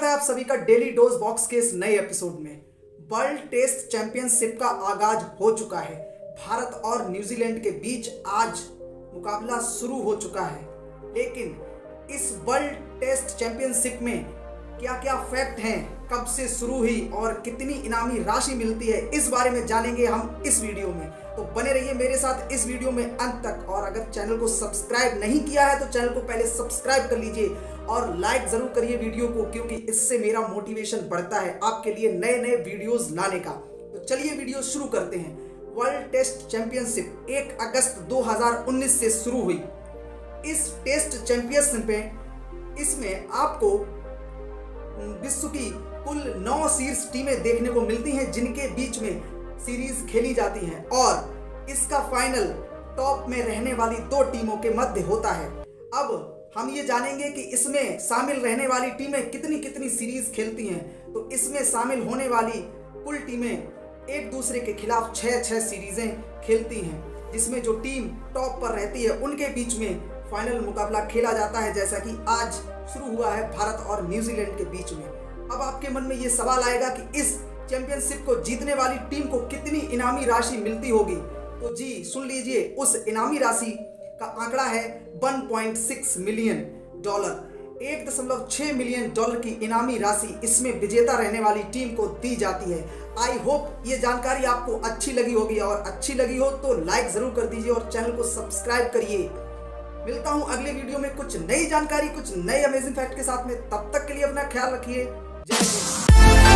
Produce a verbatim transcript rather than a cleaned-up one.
स्वागत है आप सभी का डेली डोज बॉक्स के इस नए एपिसोड में। वर्ल्ड टेस्ट चैंपियनशिप का आगाज हो चुका है। भारत और न्यूजीलैंड के बीच आज मुकाबला शुरू हो चुका है, लेकिन इस वर्ल्ड टेस्ट चैंपियनशिप में क्या क्या फैक्ट हैं, कब से शुरू हुई और कितनी इनामी राशि मिलती है, इस बारे में जानेंगे हम इस वीडियो में। तो बने रहिए मेरे साथ इस वीडियो में अंत तक। और अगर चैनल को सब्सक्राइब नहीं किया है तो चैनल को पहले सब्सक्राइब कर लीजिए और लाइक जरूर करिए वीडियो को, क्योंकि इससे मेरा मोटिवेशन बढ़ता है आपके लिए नए नए वीडियोस लाने का। तो चलिए वीडियो शुरू करते हैं। वर्ल्ड टेस्ट चैंपियनशिप एक अगस्त दो हज़ार उन्नीस से शुरू हुई। इस टेस्ट चैंपियनशिप में इसमें आपको विश्व की कुल नौ शीर्ष टीमें देखने को मिलती हैं, जिनके बीच में सीरीज खेली जाती हैं और इसका फाइनल टॉप में रहने वाली दो टीमों के मध्य होता है। अब हम ये जानेंगे कि इसमें शामिल रहने वाली टीमें कितनी कितनी सीरीज खेलती हैं। तो इसमें शामिल होने वाली कुल टीमें एक दूसरे के खिलाफ छह छह सीरीजें खेलती हैं, जिसमें जो टीम टॉप पर रहती है उनके बीच में फाइनल मुकाबला खेला जाता है, जैसा कि आज शुरू हुआ है भारत और न्यूजीलैंड के बीच में। अब आपके मन में ये सवाल आएगा कि इस चैंपियनशिप को जीतने वाली टीम को कितनी इनामी राशि मिलती होगी। तो जी सुन लीजिए, उस इनामी राशि का आंकड़ा है एक पॉइंट छह मिलियन डॉलर। एक दशमलव छह मिलियन डॉलर की इनामी राशि इसमें विजेता रहने वाली टीम को दी जाती है। आई होप ये जानकारी आपको अच्छी लगी होगी, और अच्छी लगी हो तो लाइक जरूर कर दीजिए और चैनल को सब्सक्राइब करिए। मिलता हूं अगले वीडियो में कुछ नई जानकारी, कुछ नए अमेजिंग फैक्ट के साथ में। तब तक के लिए अपना ख्याल रखिए। जय हिंद।